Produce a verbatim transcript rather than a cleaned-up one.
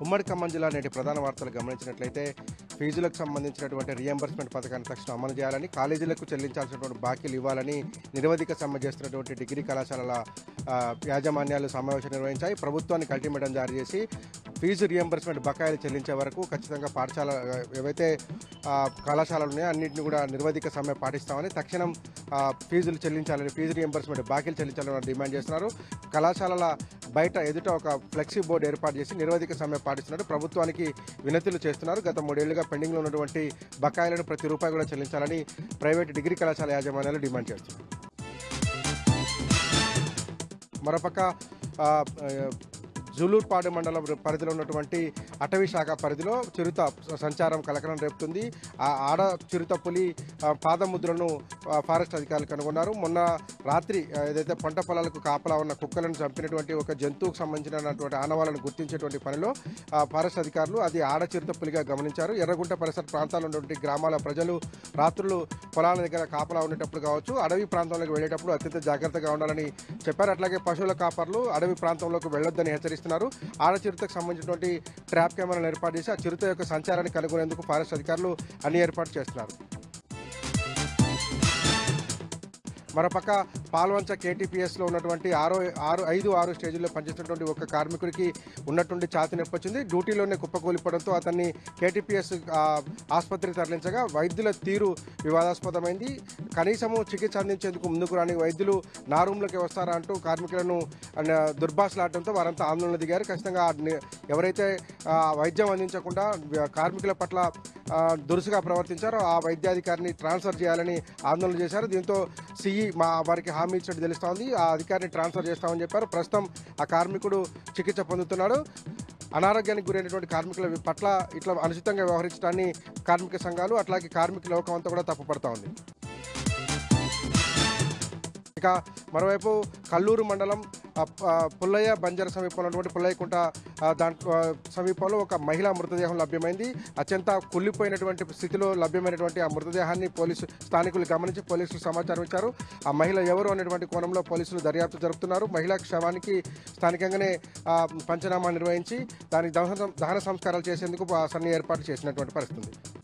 ఉమ్మడి ఖమ్మం జిల్లా నేటి ప్రధాన వార్తలు గమనించినట్లయితే ఫీజులకు సంబంధించినటువంటి రియంబర్స్మెంట్ పథకాన్ని తక్షణం అమలు చేయాలని, కాలేజీలకు చెల్లించాల్సినటువంటి బాకీలు ఇవ్వాలని నిరవధిక సమ్మె చేస్తున్నటువంటి డిగ్రీ కళాశాలల యాజమాన్యాలు సమావేశం నిర్వహించాయి. ప్రభుత్వానికి అల్టిమేటం జారీ చేసి ఫీజు రియంబర్స్మెంట్ బకాయిలు చెల్లించే వరకు ఖచ్చితంగా పాఠశాల ఏవైతే కళాశాలలు ఉన్నాయో అన్నింటినీ కూడా నిరవధిక సమ్మె పాటిస్తామని, తక్షణం ఫీజులు చెల్లించాలని, ఫీజు రియంబర్స్మెంట్ బాకీలు చెల్లించాలని డిమాండ్ చేస్తున్నారు. కళాశాలల బయట ఎదుట ఒక ఫ్లెక్సీ బోర్డు ఏర్పాటు చేసి నిరవధిక సమ్మె పాటిస్తున్నారు. ప్రభుత్వానికి వినతులు చేస్తున్నారు. గత మూడేళ్లుగా పెండింగ్లో ఉన్నటువంటి బకాయిలను ప్రతి రూపాయి కూడా చెల్లించాలని ప్రైవేటు డిగ్రీ కళాశాల యాజమాన్యాలు డిమాండ్ చేస్తున్నారు. మరోపక్క జూలూర్పాడు మండలం పరిధిలో ఉన్నటువంటి అటవీ శాఖ పరిధిలో చిరుత సంచారం కలకలం రేపుతుంది. ఆ ఆడ చిరుత పులి పాదముద్రను ఫారెస్ట్ అధికారులు కనుగొన్నారు. మొన్న రాత్రి ఏదైతే పంట పొలాలకు కాపలా ఉన్న కుక్కలను చంపినటువంటి ఒక జంతువుకు సంబంధించినటువంటి ఆనవాళ్లను గుర్తించేటువంటి పనిలో ఫారెస్ట్ అధికారులు అది ఆడ చిరుత పులిగా గమనించారు. ఎర్రగుంట పరిసర ప్రాంతాల్లో ఉన్నటువంటి గ్రామాల ప్రజలు రాత్రులు పొలాల దగ్గర కాపలా ఉండేటప్పుడు కావచ్చు, అడవి ప్రాంతంలోకి వెళ్ళేటప్పుడు అత్యంత జాగ్రత్తగా ఉండాలని చెప్పారు. అట్లాగే పశువుల కాపర్లు అడవి ప్రాంతంలోకి వెళ్లొద్దని హెచ్చరిస్తున్నారు. ఆడ చిరుతకు సంబంధించినటువంటి ట్రాప్ కెమెరాలు ఏర్పాటు చేసి ఆ చిరుత యొక్క సంచారాన్ని కనుగొనేందుకు ఫారెస్ట్ అధికారులు అన్ని ఏర్పాటు చేస్తున్నారు. మరోపక్క పాల్వంచ కేటీపీఎస్లో ఉన్నటువంటి ఆరో ఆరు ఐదు ఆరు స్టేజీల్లో పనిచేస్తున్నటువంటి ఒక కార్మికుడికి ఉన్నటువంటి ఛాతీ నొప్పి వచ్చింది. డ్యూటీలోనే కుప్పకూలిపోవడంతో అతన్ని కేటీపీఎస్ ఆసుపత్రికి తరలించగా వైద్యుల తీరు వివాదాస్పదమైంది. కనీసము చికిత్స అందించేందుకు ముందుకు రాని వైద్యులు నా రూమ్లోకి వస్తారా అంటూ కార్మికులను దుర్భాషలాడటంతో వారంతా ఆందోళన దిగారు. ఖచ్చితంగా ఎవరైతే వైద్యం అందించకుండా కార్మికుల పట్ల దురుసుగా ప్రవర్తించారో ఆ వైద్యాధికారిని ట్రాన్స్ఫర్ చేయాలని ఆందోళన చేశారు. దీంతో సిఈ మా వారికి హామీ ఇచ్చినట్టు తెలుస్తోంది. ఆ అధికారిని ట్రాన్స్ఫర్ చేస్తామని చెప్పారు. ప్రస్తుతం ఆ కార్మికుడు చికిత్స పొందుతున్నాడు. అనారోగ్యానికి గురైనటువంటి కార్మికుల పట్ల ఇట్లా అనుచితంగా వ్యవహరించడాన్ని కార్మిక సంఘాలు అట్లాగే కార్మిక లోకం అంతా కూడా తప్పుపడతా ఉంది. ఇక మరోవైపు కల్లూరు మండలం పుల్లయ్య బంజర్ సమీపంలో ఉన్నటువంటి పుల్లయ్యకుంట దాంట్లో సమీపంలో ఒక మహిళా మృతదేహం లభ్యమైంది. అత్యంత కుళ్ళిపోయినటువంటి స్థితిలో లభ్యమైనటువంటి ఆ మృతదేహాన్ని పోలీసు స్థానికులు గమనించి పోలీసులు సమాచారం ఇచ్చారు. ఆ మహిళ ఎవరు అనేటువంటి కోణంలో పోలీసులు దర్యాప్తు జరుపుతున్నారు. మహిళా క్షవానికి స్థానికంగానే పంచనామా నిర్వహించి దానికి దహన దహన సంస్కారాలు చేసేందుకు సన్ని ఏర్పాటు చేసినటువంటి పరిస్థితి.